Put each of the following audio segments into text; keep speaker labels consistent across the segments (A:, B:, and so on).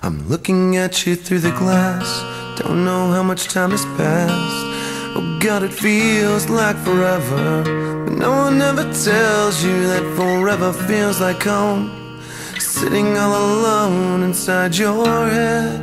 A: I'm looking at you through the glass. Don't know how much time has passed. Oh God, it feels like forever, but no one ever tells you that forever feels like home. Sitting all alone inside your head.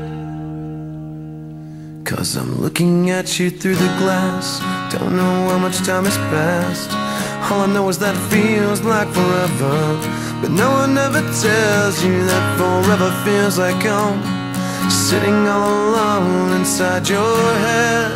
A: 'Cause I'm looking at you through the glass. Don't know how much time has passed. All I know is that it feels like forever, but no one ever tells you that forever feels like home. Sitting all alone inside your head.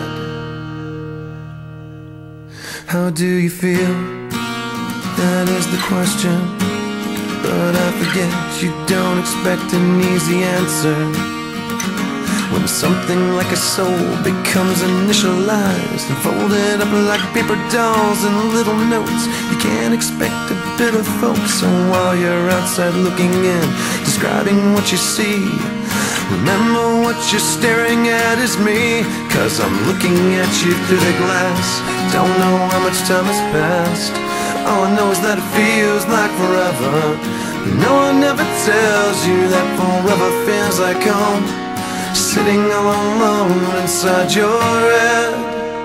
A: How do you feel? That is the question. But I forget you don't expect an easy answer. When something like a soul becomes initialized and folded up like paper dolls and little notes, you can't expect a bit of folks. So while you're outside looking in, describing what you see, remember what you're staring at is me. 'Cause I'm looking at you through the glass. Don't know how much time has passed. All I know is that it feels like forever. No one ever tells you that forever feels like home. Sitting all alone inside your head.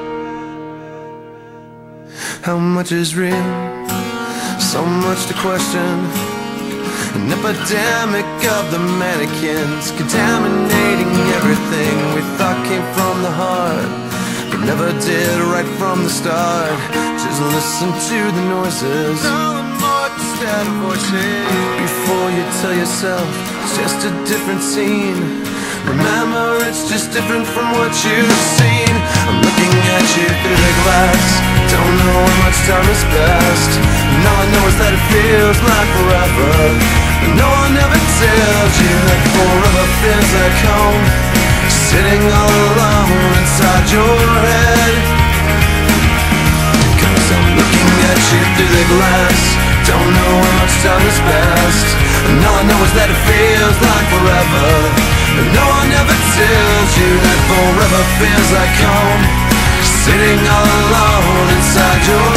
A: How much is real? So much to question. An epidemic of the mannequins, contaminating everything we thought came from the heart, but never did right from the start. Just listen to the noises, instead of voices, before you tell yourself it's just a different scene. Remember, it's just different from what you've seen. I'm looking at you through the glass. Don't know how much time has passed. And all I know is that it feels like forever. But no one ever tells you that forever feels like home. Sitting all alone inside your head. 'Cause I'm looking at you through the glass. Don't know how much time has passed. And all I know is that it feels like forever. But no one ever tells you that forever feels like home. Sitting all alone inside your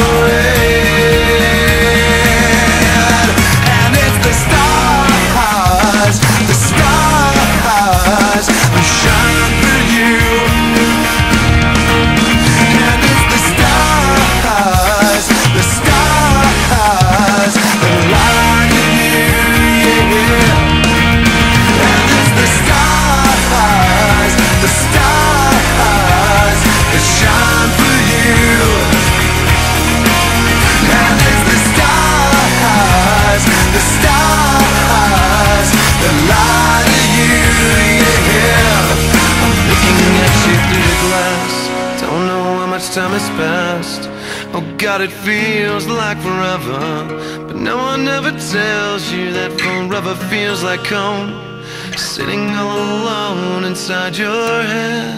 A: head. And it's the stars that shine for you. And it's the stars that light you, yeah. And it's the stars that shine for you. And it's the stars that light you, yeah. I'm looking at you through the glass. Don't know how much time has passed. Oh God, it feels like forever. But no one ever tells you that forever feels like home. Sitting all alone inside your head.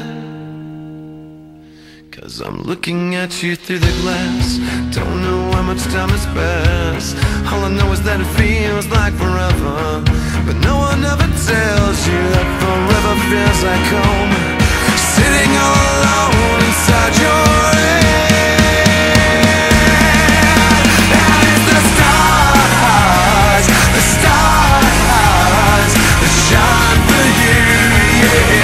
A: 'Cause I'm looking at you through the glass. Don't know how much time has passed. All I know is that it feels like forever. But no one ever tells you that forever feels like home. Sitting all alone inside your head. And it's the stars that shine for you, yeah.